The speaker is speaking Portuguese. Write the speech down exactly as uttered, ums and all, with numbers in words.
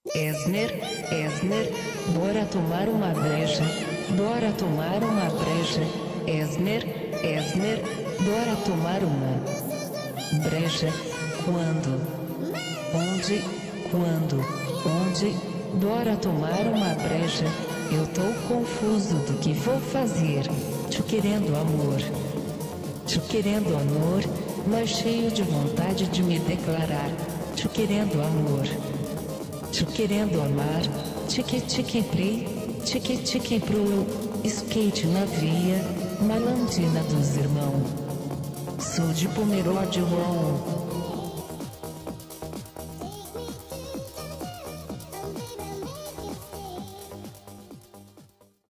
Esner, Esner, bora tomar uma breja, bora tomar uma breja. Esner, Esner, bora tomar uma breja. Quando? Onde? Quando? Onde? Bora tomar uma breja. Eu tô confuso do que vou fazer. Tô querendo amor, tô querendo amor, mas cheio de vontade de me declarar. Tô querendo amor, tô querendo amar. Tique tique pri, tique tique pro, skate na via, malandina dos irmãos. Sou de Pomerode Ron.